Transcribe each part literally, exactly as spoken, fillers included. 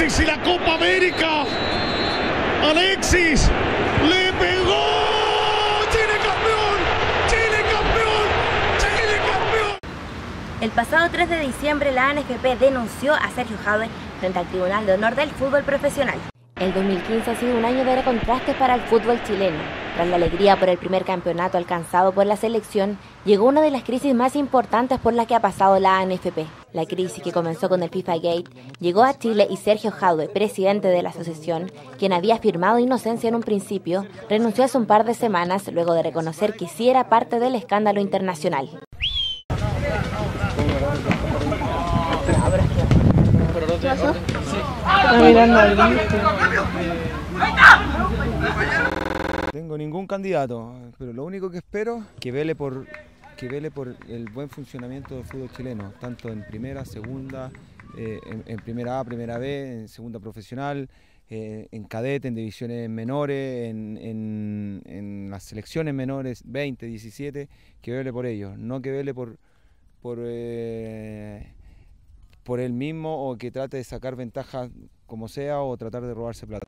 Alexis y la Copa América. Alexis le pegó. Chile campeón. Chile campeón. Chile campeón. El pasado tres de diciembre la A N F P denunció a Sergio Jadue frente al Tribunal de Honor del Fútbol Profesional. El dos mil quince ha sido un año de contrastes para el fútbol chileno. Tras la alegría por el primer campeonato alcanzado por la selección, llegó una de las crisis más importantes por la que ha pasado la A N F P. La crisis, que comenzó con el FIFA Gate, llegó a Chile y Sergio Jadue, presidente de la asociación, quien había afirmado inocencia en un principio, renunció hace un par de semanas luego de reconocer que sí era parte del escándalo internacional. Tengo ningún candidato, pero lo único que espero es que vele por que vele por el buen funcionamiento del fútbol chileno, tanto en primera, segunda, eh, en, en primera A, primera B, en segunda profesional, eh, en cadete, en divisiones menores, en, en, en las selecciones menores, veinte, diecisiete, que vele por ellos, no que vele por por eh, por él mismo o que trate de sacar ventaja como sea o tratar de robarse plata.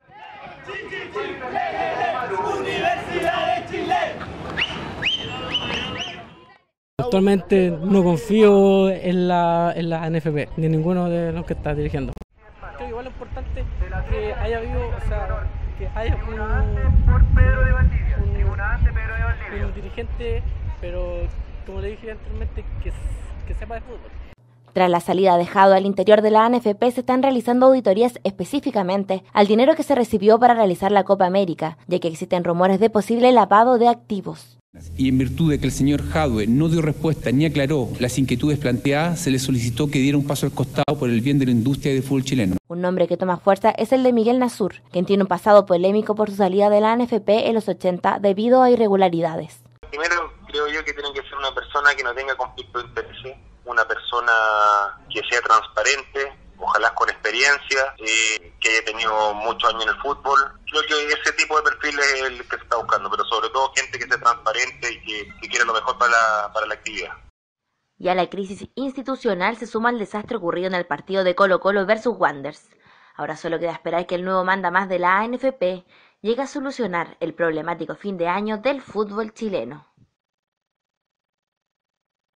Actualmente no confío en la, en la A N F P, ni ninguno de los que está dirigiendo. Creo que igual es importante que haya habido, o sea, que haya un, un, un dirigente, pero como le dije anteriormente, que, que sepa de fútbol. Tras la salida de Jadue al interior de la A N F P se están realizando auditorías específicamente al dinero que se recibió para realizar la Copa América, ya que existen rumores de posible lavado de activos. Y en virtud de que el señor Jadue no dio respuesta ni aclaró las inquietudes planteadas, se le solicitó que diera un paso al costado por el bien de la industria y del fútbol chileno. Un nombre que toma fuerza es el de Miguel Nasur, quien tiene un pasado polémico por su salida de la A N F P en los ochenta debido a irregularidades. Primero, creo yo que tiene que ser una persona que no tenga conflicto de intereses, una persona que sea transparente, ojalá con experiencia, eh, que haya tenido muchos años en el fútbol. Creo que ese tipo de perfil es el que se está buscando, pero sobre todo gente que sea transparente y que, que quiera lo mejor para la, para la actividad. Y a la crisis institucional se suma el desastre ocurrido en el partido de Colo-Colo versus Wanderers. Ahora solo queda esperar que el nuevo mandamás de la A N F P llegue a solucionar el problemático fin de año del fútbol chileno.